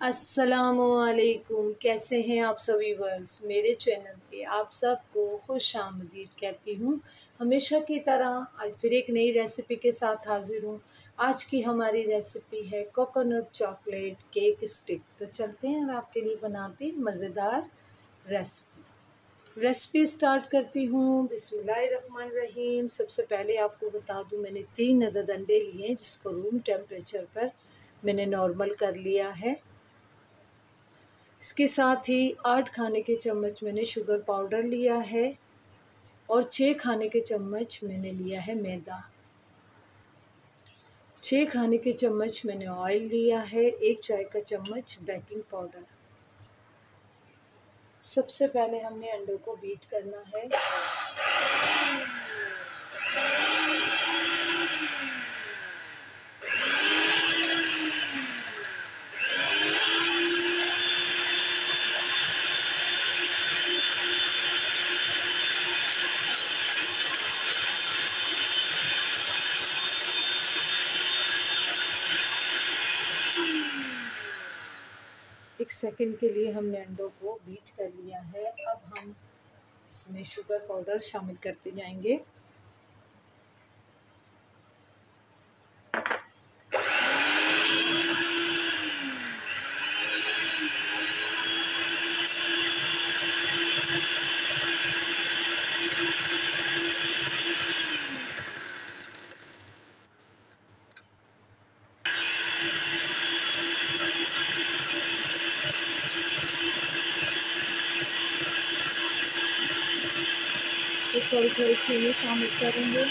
अस्सलामुअलैकुम, कैसे हैं आप सभी वर्स। मेरे चैनल पे आप सबको खुश आमदीद कहती हूँ। हमेशा की तरह आज फिर एक नई रेसिपी के साथ हाजिर हूँ। आज की हमारी रेसिपी है कोकोनट चॉकलेट केक स्टिक। तो चलते हैं और आपके लिए बनाते हैं मज़ेदार रेसिपी स्टार्ट करती हूँ। बिस्मिल्लाहिर्रहमानिर्रहीम। सबसे पहले आपको बता दूँ, मैंने 3 अदद अंडे लिए हैं जिसको रूम टेम्परेचर पर मैंने नॉर्मल कर लिया है। इसके साथ ही 8 खाने के चम्मच मैंने शुगर पाउडर लिया है और 6 खाने के चम्मच मैंने लिया है मैदा। 6 खाने के चम्मच मैंने ऑयल लिया है। 1 चाय का चम्मच बेकिंग पाउडर। सबसे पहले हमने अंडों को बीट करना है। एक सेकंड के लिए हमने अंडों को बीट कर लिया है। अब हम इसमें शुगर पाउडर शामिल करते जाएंगे। थोड़ी थोड़ी चीनी शामिल करेंगे।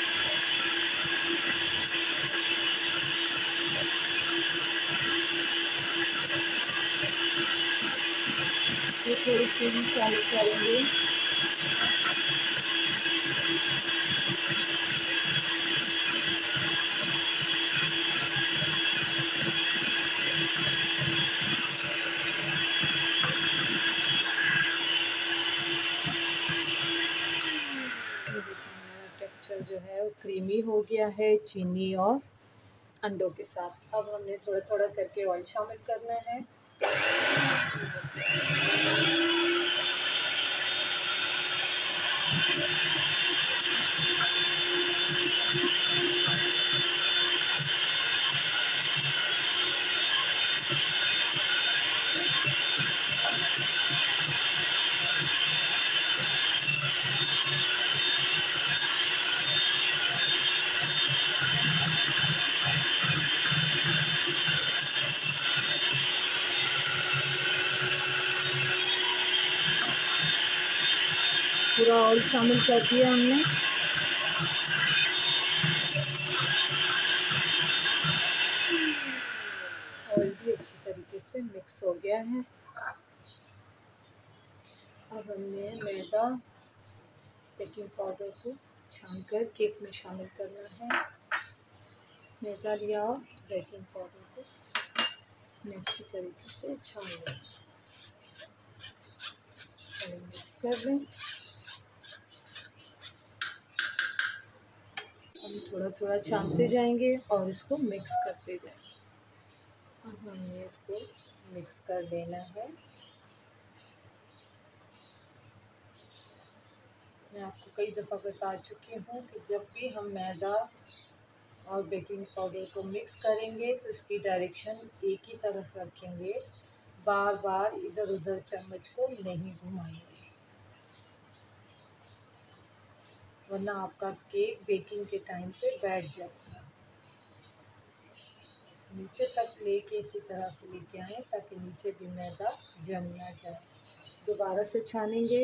थोड़ी चीनी शामिल करेंगे। टेक्सचर जो है वो क्रीमी हो गया है चीनी और अंडों के साथ। अब हमने थोड़ा थोड़ा करके ऑयल शामिल करना है। पूरा ऑयल शामिल कर दिया हमने। ऑयल भी अच्छी तरीके से मिक्स हो गया है। अब हमने मैदा बेकिंग पाउडर को छानकर केक में शामिल करना है। मैदा लिया और बेकिंग पाउडर को अच्छी तरीके से छान लें। मिक्स कर लें। हम थोड़ा थोड़ा छानते जाएंगे और इसको मिक्स करते जाएंगे। अब हमने इसको मिक्स कर लेना है। मैं आपको कई दफ़ा बता चुकी हूँ कि जब भी हम मैदा और बेकिंग पाउडर को मिक्स करेंगे तो इसकी डायरेक्शन एक ही तरफ रखेंगे। बार बार इधर उधर चम्मच को नहीं घुमाएंगे, वरना आपका केक बेकिंग के टाइम पे बैठ जाता है। नीचे तक लेके इसी तरह से लेके आए ताकि नीचे भी मैदा जम ना जाए। दोबारा से छानेंगे।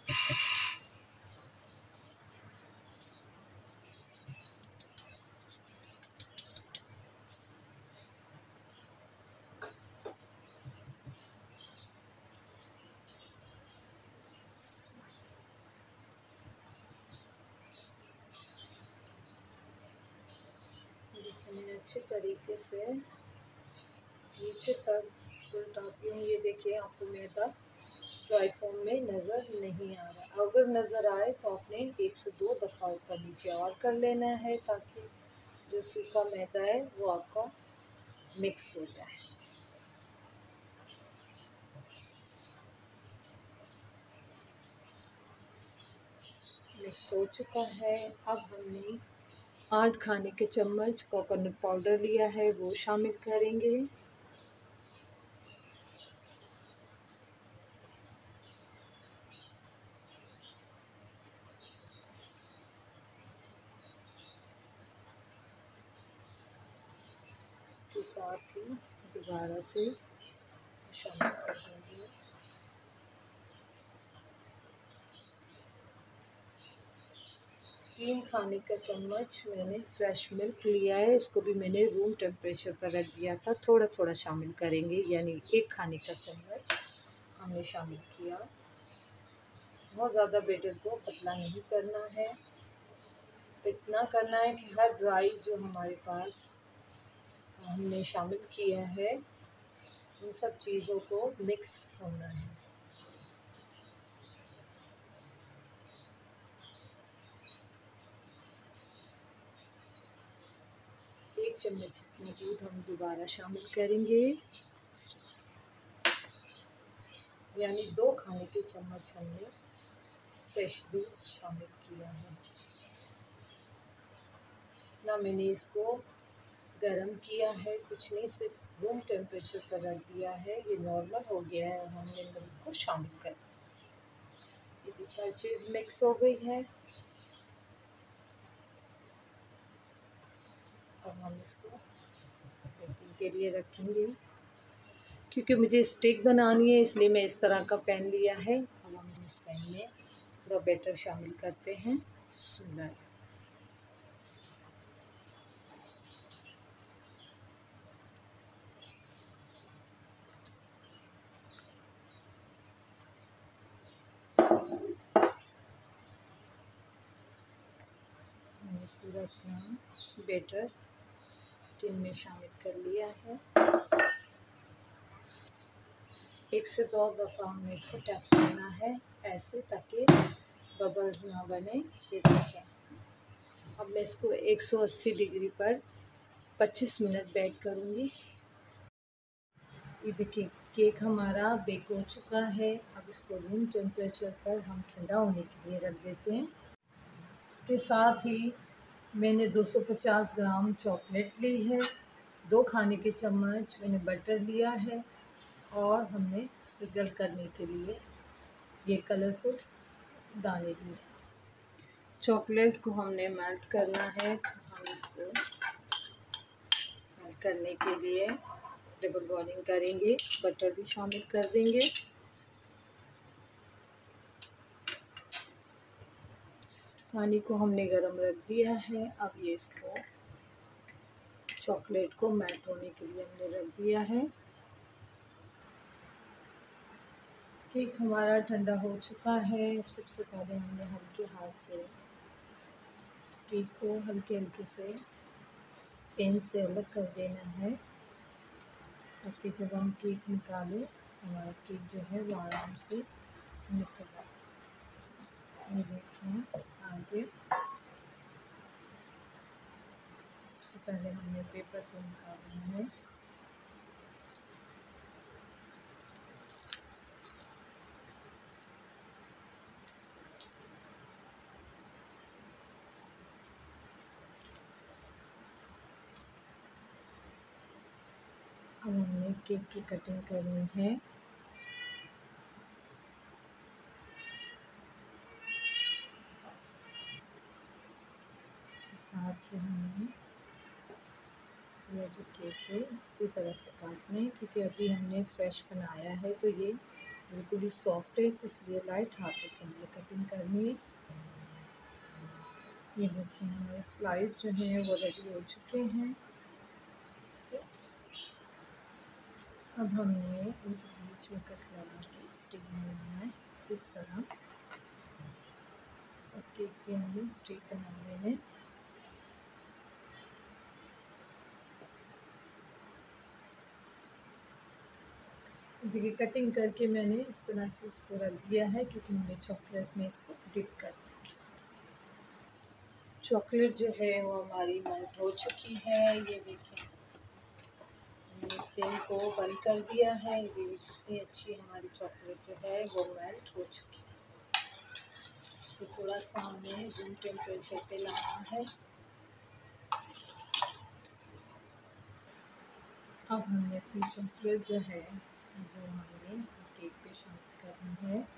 मैंने अच्छे तरीके से नीचे तक उल्टाती हूँ। ये देखिए, आपको मैदा ड्राई फॉर्म में नज़र नहीं आ रहा। अगर नज़र आए तो आपने 1 से 2 दफ़ा ऊपर नीचे और कर लेना है ताकि जो सूखा मैदा है वो आपका मिक्स हो जाए। मिक्स हो चुका है। अब हमने 8 खाने के चम्मच कोकोनट पाउडर लिया है, वो शामिल करेंगे। इसके साथ ही दोबारा से शामिल कर देंगे। 3 खाने का चम्मच मैंने फ्रेश मिल्क लिया है, इसको भी मैंने रूम टेम्परेचर पर रख दिया था। थोड़ा थोड़ा शामिल करेंगे, यानी 1 खाने का चम्मच हमने शामिल किया। बहुत ज़्यादा बैटर को पतला नहीं करना है, इतना करना है कि हर ड्राई जो हमारे पास हमने शामिल किया है उन सब चीज़ों को मिक्स होना है। एक चम्मच इतना दूध हम दोबारा शामिल करेंगे, यानी 2 खाने के चम्मच हमने फ्रेश दूध शामिल किया है। ना मैंने इसको गरम किया है, कुछ नहीं, सिर्फ रूम टेम्परेचर पर रख दिया है। ये नॉर्मल हो गया है और हमने मिल्क को शामिल कर दिया। ये हर चीज़ मिक्स हो गई है। अब हम इसको बेकिंग के लिए रखेंगे। क्योंकि मुझे स्टिक बनानी है इसलिए मैं इस तरह का पैन लिया है। अब हम इस पैन में पूरा बैटर शामिल करते हैं। बिस्मिल्लाह। मैंने पूरा अपना बैटर टिन में शामिल कर लिया है। 1 से 2 दफ़ा हमें इसको टैप करना है ऐसे, ताकि बबल्स ना बने। ये देखें। अब मैं इसको 180 डिग्री पर 25 मिनट बेक करूँगी। ये देखिए केक हमारा बेक हो चुका है। अब इसको रूम टेम्परेचर पर हम ठंडा होने के लिए रख देते हैं। इसके साथ ही मैंने 250 ग्राम चॉकलेट ली है, 2 खाने के चम्मच मैंने बटर लिया है और हमने स्प्रिंकल करने के लिए ये कलरफुल दाने लिए। चॉकलेट को हमने मेल्ट करना है, तो हम इसको मेल्ट करने के लिए डबल बॉइलिंग करेंगे। बटर भी शामिल कर देंगे। पानी को हमने गरम रख दिया है। अब ये इसको चॉकलेट को मेल्ट होने के लिए हमने रख दिया है। केक हमारा ठंडा हो चुका है। अब सबसे पहले हमने हल्के हाथ से केक को हल्के हल्के से पेन से अलग कर देना है, ताकि जब हम केक निकालें तो हमारा केक जो है वो आराम से निकल आए। ये देखिए आगे सबसे पहले हमने पेपर को निकालना है। अब हमने केक की कटिंग करनी है। इसके साथ ही हमने ये जो केक है इसी तरह से काटना है, क्योंकि अभी हमने फ्रेश बनाया है तो ये बिल्कुल ही सॉफ्ट है, तो इसलिए लाइट हाथों से हमें कटिंग करनी है। ये देखिए हमारे स्लाइस जो हैं वो रेडी हो चुके हैं। तो अब हमने इनके बीच में कट लगा के स्टिक बनाना है। इस तरह सब केक के हमने स्टिक बनाने हैं। देखिए कटिंग करके मैंने इस तरह से इसको रख दिया है, क्योंकि हमने चॉकलेट में इसको डिप कर दिया। चॉकलेट जो है वो हमारी मेल्ट हो चुकी है। ये देखिए मैंने फ्लेम को बंद कर दिया है। ये कितनी अच्छी हमारी चॉकलेट जो है वो मेल्ट हो चुकी है। इसको थोड़ा सा हमें रूम टेम्परेचर पे लाना है। अब हमने अपनी चॉकलेट जो है वो हमने केक पे शामिल करनी है।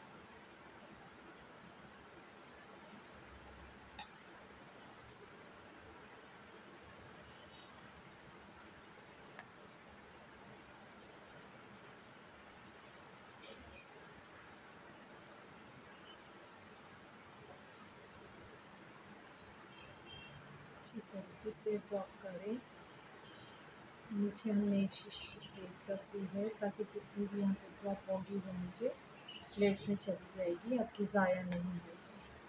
अच्छी तरीके से ड्रॉप करें। नीचे हमने एक शीशी की प्लेट रख दी है ताकि जितनी भी यहाँ पे ड्रॉप होगी वो नीचे प्लेट में चली जाएगी, आपकी ज़ाया नहीं होगी।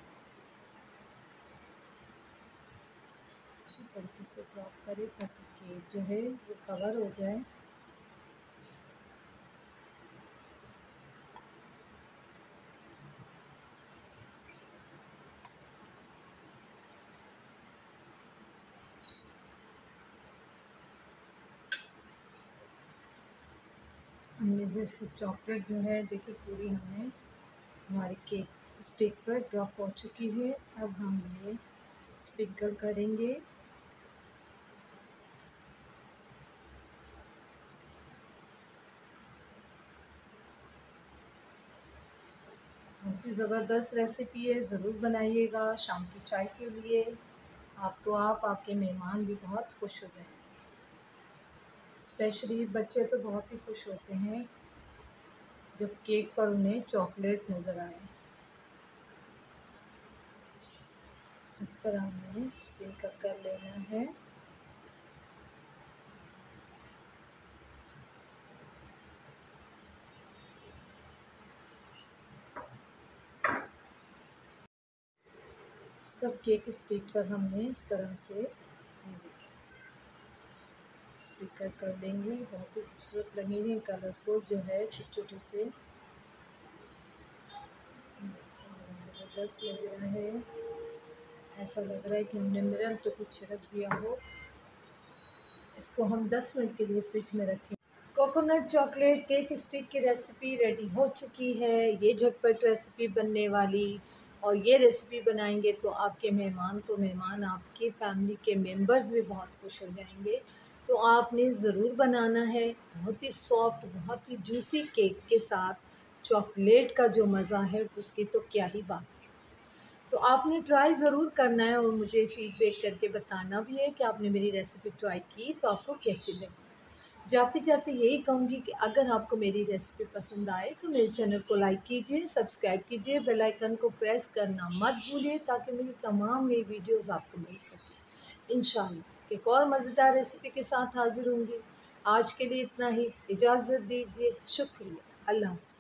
अच्छी तरीके से ड्रॉप करें ताकि केक जो है वो कवर हो जाए। हमने जैसे चॉकलेट जो है देखिए पूरी हमने हमारे केक स्टिक पर ड्रॉप हो चुकी है। अब हम ये स्प्रिंकल करेंगे। बहुत ही ज़बरदस्त रेसिपी है, ज़रूर बनाइएगा शाम की चाय के लिए। आप आपके मेहमान भी बहुत खुश हो जाएंगे। स्पेशली बच्चे तो बहुत ही खुश होते हैं जब केक पर उन्हें चॉकलेट नज़र आए। सब तरह हमें स्प्रिंकल कर लेना है। सब केक स्टिक पर हमने इस तरह से स्प्रिंकल कर देंगे। बहुत ही खूबसूरत लगेंगे, कलरफुल जो है छोटे छोटे से ज़बरदस्त लग रहा है। ऐसा लग रहा है कि हमने मिरर पे कुछ छिड़क दिया हो। इसको हम 10 मिनट के लिए फ्रिज में रखें। कोकोनट चॉकलेट केक स्टिक की रेसिपी रेडी हो चुकी है। ये झटपट रेसिपी बनने वाली, और ये रेसिपी बनाएंगे तो आपके मेहमान आपकी फैमिली के मेंबर्स भी बहुत खुश हो जाएंगे। तो आपने ज़रूर बनाना है। बहुत ही सॉफ्ट, बहुत ही जूसी केक के साथ चॉकलेट का जो मज़ा है उसकी तो क्या ही बात है। तो आपने ट्राई ज़रूर करना है और मुझे फीडबैक करके बताना भी है कि आपने मेरी रेसिपी ट्राई की तो आपको कैसी लगी। जाते जाते यही कहूँगी कि अगर आपको मेरी रेसिपी पसंद आए तो मेरे चैनल को लाइक कीजिए, सब्सक्राइब कीजिए, बेल आइकन को प्रेस करना मत भूलिए ताकि मेरी तमाम नई वीडियोस आपको मिल सकें। इंशाल्लाह एक और मज़ेदार रेसिपी के साथ हाज़िर होंगी। आज के लिए इतना ही, इजाज़त दीजिए। शुक्रिया। अल्लाह।